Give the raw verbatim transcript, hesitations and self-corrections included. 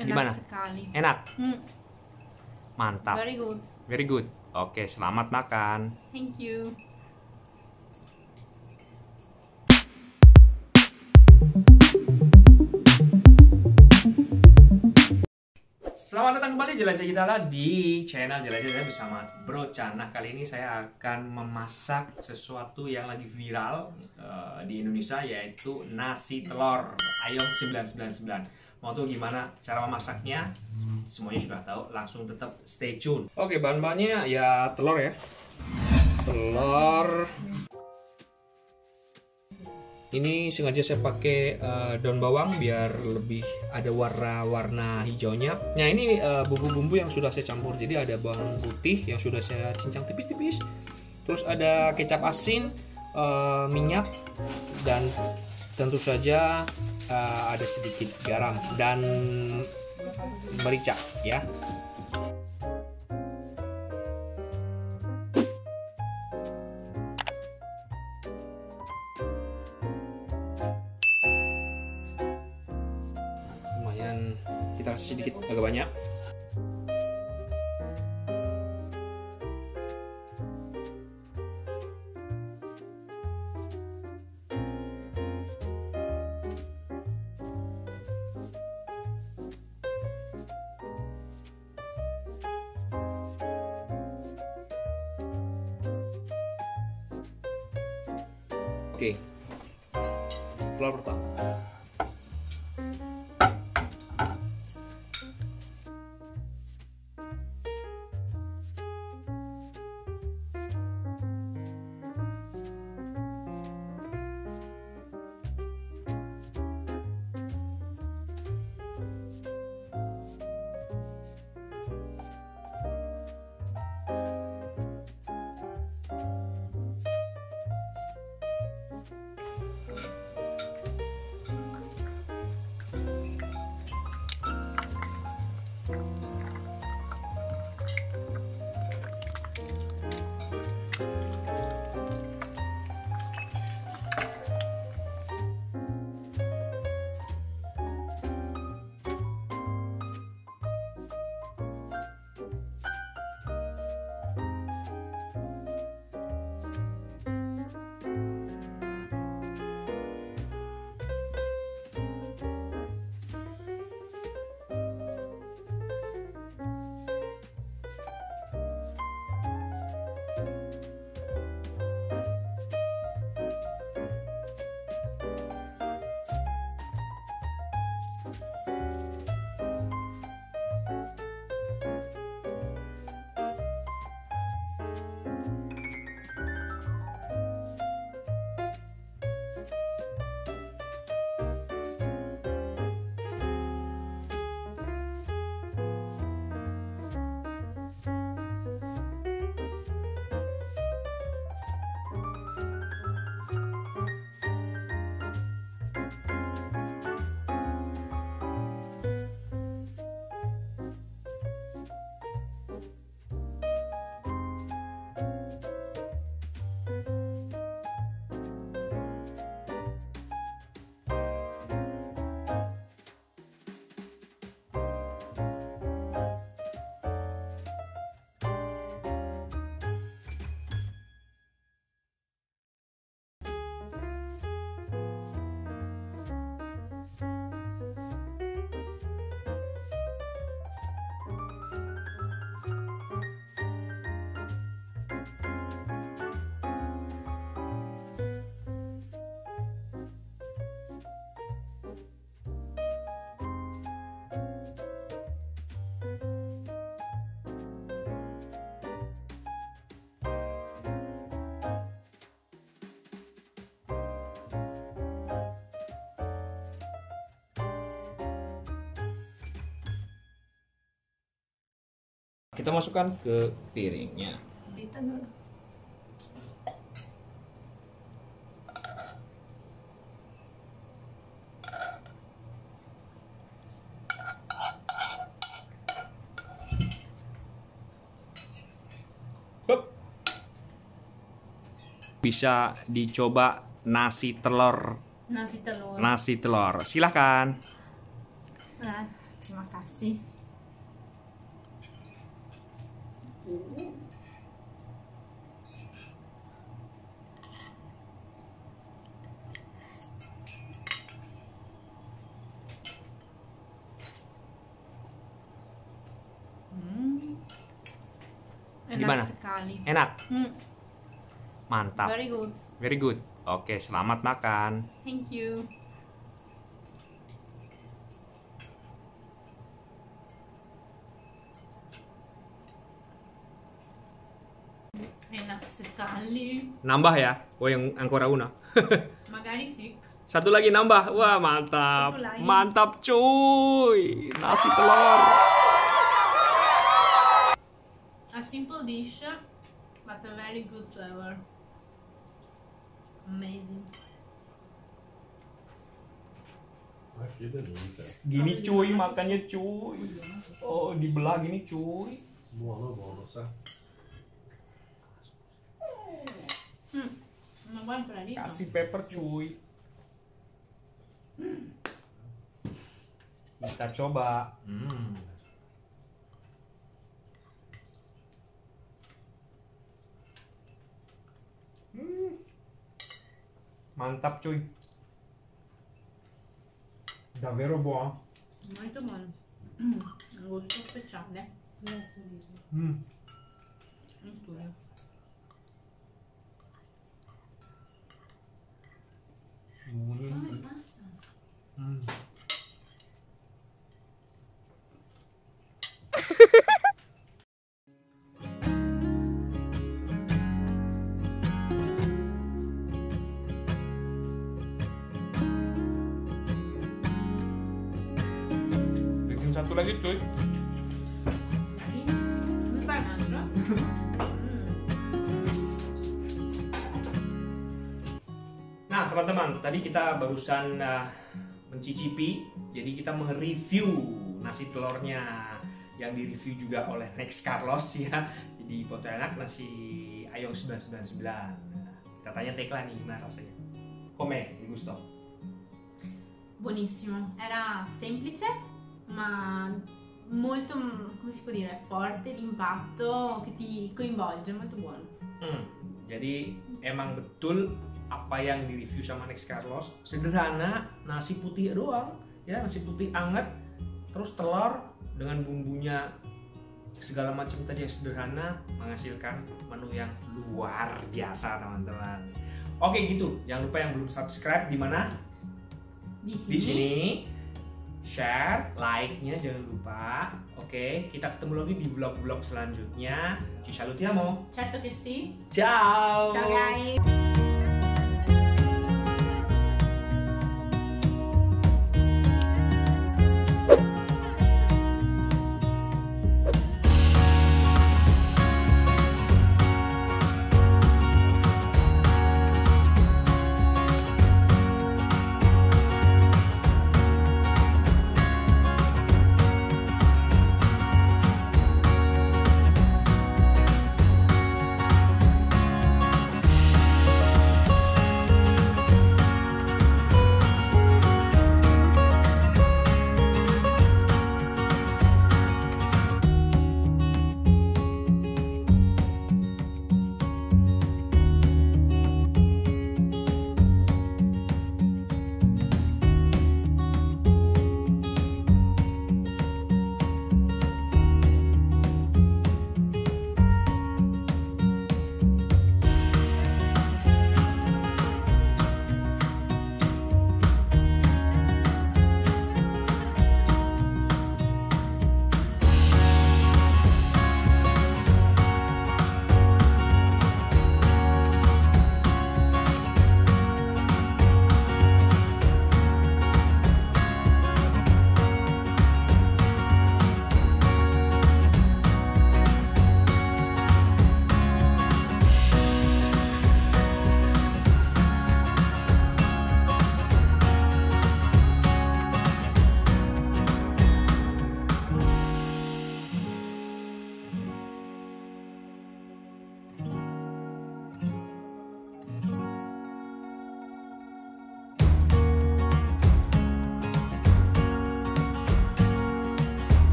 Enak Gimana? sekali. Enak? Hmm, Mantap. very good. Very good. Oke, selamat makan. Thank you. Selamat datang kembali Jelajah Gitala di channel Jelajah Gitala bersama Bro Chan. Nah, kali ini saya akan memasak sesuatu yang lagi viral uh, di Indonesia, yaitu nasi telur ayam sembilan sembilan sembilan. Mau tahu gimana cara memasaknya? Semuanya sudah tahu, langsung tetap stay tune. Oke, bahan-bahannya ya telur ya. Telur. Ini sengaja saya pakai uh, daun bawang biar lebih ada warna-warna hijaunya. Nah, ini uh, bumbu-bumbu yang sudah saya campur. Jadi ada bawang putih yang sudah saya cincang tipis-tipis. Terus ada kecap asin, uh, minyak, dan tentu saja uh, ada sedikit garam dan merica ya. Lumayan, kita kasih sedikit agak banyak. Oke, telur pertama. Kita masukkan ke piringnya. Ditahan. Hup. Bisa dicoba nasi telur. Nasi telur. Nasi telur. Silahkan. Nah, Terima kasih. Hmm. Enak Gimana? sekali. Enak? Hmm. Mantap. Very good. Very good. Oke, selamat makan. Thank you. Enak sekali. Nambah ya? Oh, yang ancora una. Magari sih. Satu lagi nambah. Wah, mantap. Satu lagi. Mantap, cuy. Nasi telur. A simple dish, but a very good flavor. Amazing. Gini cuy, makannya cuy. Oh, dibelah gini cuy. Buono, buono, sa. Hmm. Una buona impregnita. Kasih pepper cuy. Kita coba. Hmm. Hmm. Mantap cuy. Davvero buono. Molto buono. Mm. Un gusto speciale. Hmm. In studio. Basta. Hmm. Bikin satu lagi cuy. Mi fai un altro? Mm. Nah teman-teman, tadi kita barusan uh, mencicipi, jadi kita mereview nasi telurnya yang direview juga oleh Next Carlos ya. Jadi foto enak nasi Ayong sembilan sembilan sembilan. Nah, kita tanya Tekla nih gimana rasanya. Com'è il gusto? Buonissimo, era semplice ma molto, come si può dire, forte d'impatto che ti coinvolge, molto buono. Hmm, jadi emang betul apa yang direview sama Next Carlos, sederhana, nasi putih doang ya, nasi putih anget, terus telur dengan bumbunya segala macam tadi yang sederhana menghasilkan menu yang luar biasa teman-teman. Oke gitu, jangan lupa yang belum subscribe di mana? Di sini. Di sini. Share, like-nya jangan lupa. Oke, kita ketemu lagi di vlog-vlog selanjutnya. Ci salutiamo. Certo che sì. Ciao. Ciao guys.